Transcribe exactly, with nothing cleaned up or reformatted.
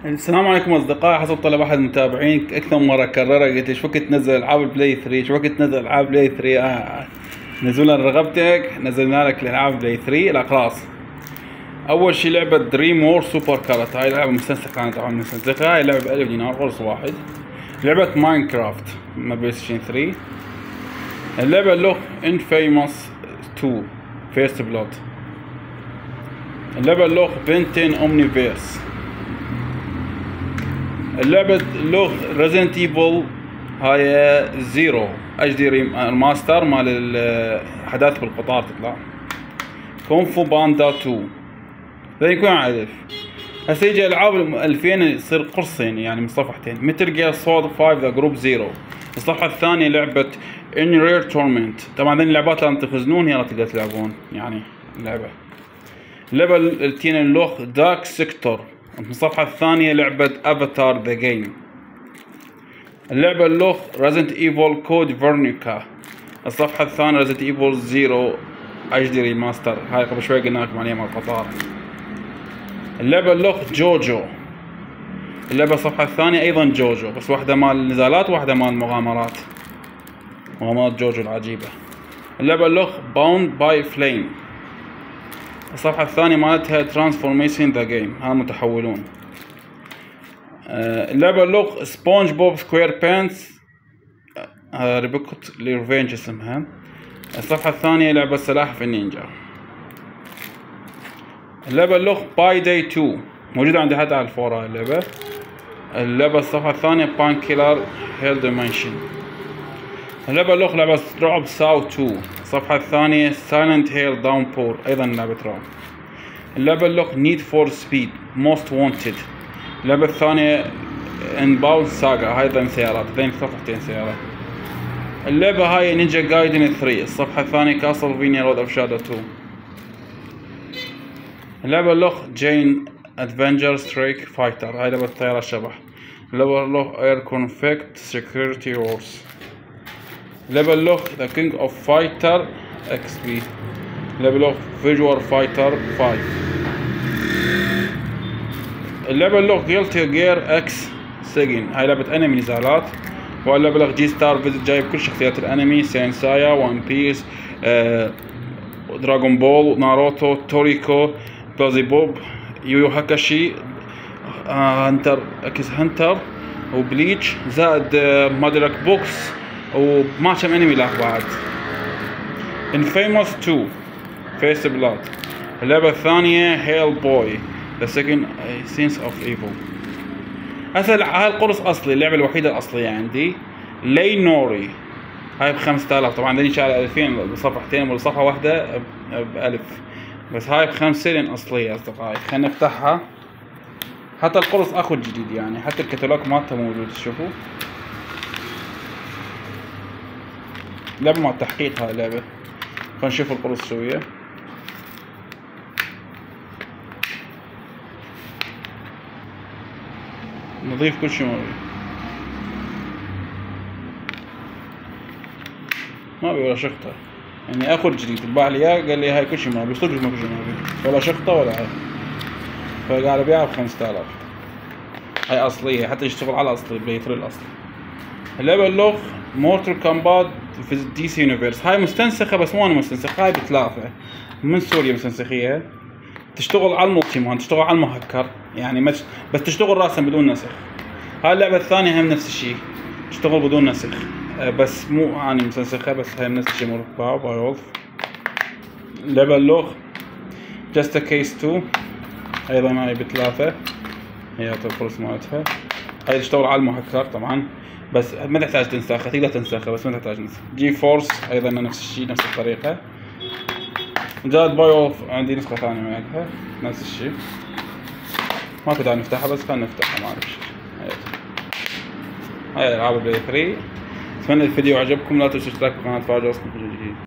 السلام عليكم اصدقائي. حسب طلب احد المتابعين اكثر مره كررها، قلت ايش وقت تنزل العاب البلاي ثري، ايش وقت تنزل العاب بلاي ثري. آه. نزلنا رغبتك، نزلنا لك الالعاب بلاي ثري الاقراص. اول شي لعبه دريم وور سوبر كارت، هاي لعبه مستنسخه، كانت طبعا مستنسخه. هاي لعبه بألف دينار قرص واحد. لعبه ماينكرافت من بلاي ستيشن ثري. اللعبه له انفيموس تو فيرست بلود. اللعبه له بنتين اومنيفيرس. اللعبة له ريزنت ايفل هاي زيرو اتش دي ريماستر مال الحداث بالقطار تطلع. كونفو باندا تو ذا يكون عارف. هسه يجي العاب ألفين يصير قرصين يعني من صفحتين. متل جير سولد فايف ذا جروب زيرو. الصفحة الثانية لعبة ان رير تورمنت. طبعا ذي اللعبات لازم تخزنون هي تقدر تلعبون يعني اللعبة. اللعبة التين اللوخ دارك سيكتور. من الصفحة الثانية لعبة افاتار ذا جيم. اللعبة اللوخ ريزنت ايفل كود فيرونيكا. الصفحة الثانية ريزنت ايفل زيرو اتش دي ريماستر، هاي قبل شوي قلنا لكم عليها مال القطار. اللعبة اللوخ جوجو. اللعبة الصفحة الثانية ايضا جوجو، بس واحدة مال النزالات وواحدة مال المغامرات، مغامرات جوجو العجيبة. اللعبة اللوخ باوند باي فليم. الصفحة الثانية مالتها ترانسفورميشن ذا جيم، ها متحولون. آه اللعبة اللوغ سبونج بوب سكوير بانس آه ريبوكت ليرفينج اسمها. الصفحة الثانية لعبة سلاحف النينجا. اللعبة اللوغ باي داي تو موجودة عندي حتى على الفور هاي اللعبة. اللعبة الصفحة الثانية بان كيلر هيل ديمنشن. اللعبة اللوغ لعبة رعب ساو تو. الصفحة الثانية سايلنت هيل داون بور، أيضا لعبة رعب. اللعبة اللوغ نيد فور سبيد موست وونتد. اللعبة الثانية انباوند ساغا، هاي ذن سيارات، ذين صفحتين سيارات. اللعبة هاي نينجا جايدن ثري. الصفحة الثانية كاسلفينيا رود اوف شادو تو. اللعبة اللوغ جين ادفنجر ستريك فايتر، هاي لعبة طيارة الشبح. اللعبة اللوغ اير كونفكت سكيورتي وورز. اللعبة اللوغ ذا كينج اوف فايتر اكس بي. اللعبة اللوغ فيجوال فايتر فايف. اللعبة اللوغ جيلتي جير اكس سيجن، هاي لعبة انمي نزالات. واللعبة اللوغ جي ستار فيزت، جايب كل شخصيات الانمي، سينسايا، وان بيس، آه، دراغون بول، ناروتو، توريكو، بلازي بوب، يويو هاكاشي، آه، هنتر اكس هنتر، وبليتش، زائد آه، مادرك بوكس، وما كم انمي لاك بعد. انفيموس تو فيس بلاد. اللعبة الثانية هيل بوي The second sense of evil. هسه هاي القرص اصلي، اللعبة الوحيدة الاصلية عندي لي نوري، هاي بخمسة آلاف. طبعا ذي شاري ألفين بصفحتين وصفحة واحدة بألف، بس هاي بخمسة لين اصلية اصدقائي. خلينا نفتحها. حتى القرص اخو الجديد يعني، حتى الكتالوج مالته موجود تشوفوا. لعبة مع التحقيق هاي اللعبة. خلينا نشوف القرص شوية. نضيف كل شيء موجود، ما بي ولا شخطة يعني. اخو الجديد الباع لي اياه قال لي هاي كل شيء ما بي، صدق ما كل شيء ما بي، ولا شخطة ولا هاي. فقاعد ابيعها بخمسة آلاف. هاي اصلية، حتى يشتغل على الاصلي بلاي ثري الاصلي. اللعبة اللوغ مورتال كومبات في دي سي يونيفرس، هاي مستنسخة بس مو انا مستنسخة، هاي بثلاثة من سوريا مستنسخية. تشتغل على الملتي مان، تشتغل على المهكر يعني، بس تشتغل راسا بدون نسخ. هاي اللعبة الثانية هم نفس الشيء، تشتغل بدون نسخ، بس مو اني مسنسخة، بس هاي نفس الشيء مربعة باي وولف. اللعبة اللوغ جاست كيس تو، ايضا هاي بثلاثة، هي الفرص مالتها. هاي تشتغل على المهكر طبعا، بس ما تحتاج تنسخها، تقدر تنسخها بس ما تحتاج نسخ. جي فورس ايضا نفس الشيء، نفس الطريقة. جاد باي وولف عندي نسخة ثانية معها نفس الشيء، ما كنا نفتحها بس خلينا نفتحها ما اعرف شيء. هاي العاب بلاي ثري. اتمنى الفيديو عجبكم، لا تنسوا الاشتراك بالقناة وتفعلوا جرس كل جديد.